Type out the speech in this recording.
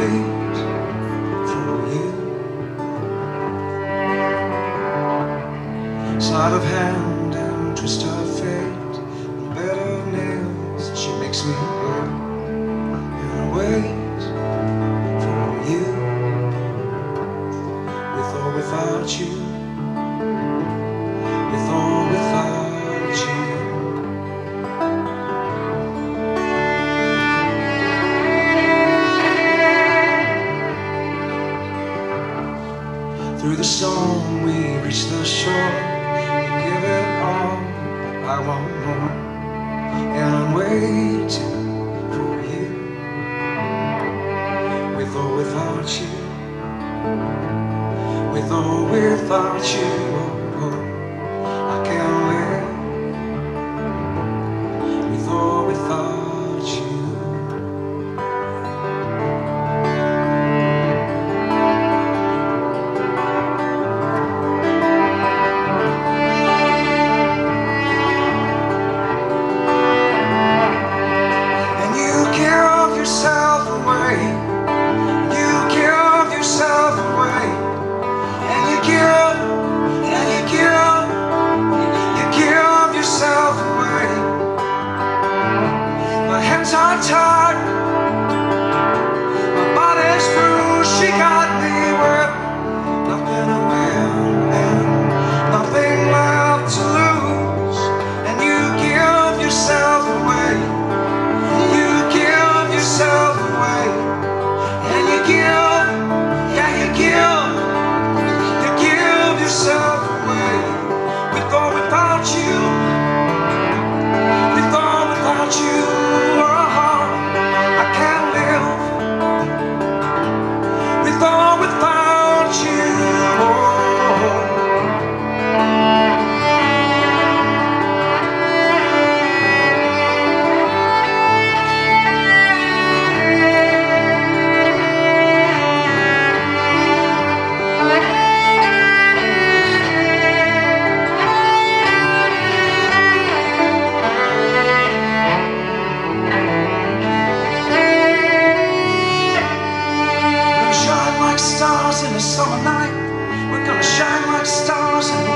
wait for you. Sleight of hand and twist of fate, and bed of nails, she makes me wait. And I wait for you, with or without you, with or without you. Through the storm we reach the shore. You give it all, I want more. And I'm waiting for you, with or without you, with or without you. Oh, I can't live with or without you. Are tired, my body's bruised, she got me with nothing to win and nothing left to lose. And you give yourself away, you give yourself away, and you give, yeah you give yourself away, with or without you, with or without you. Stars in the summer night, we're gonna shine like stars in the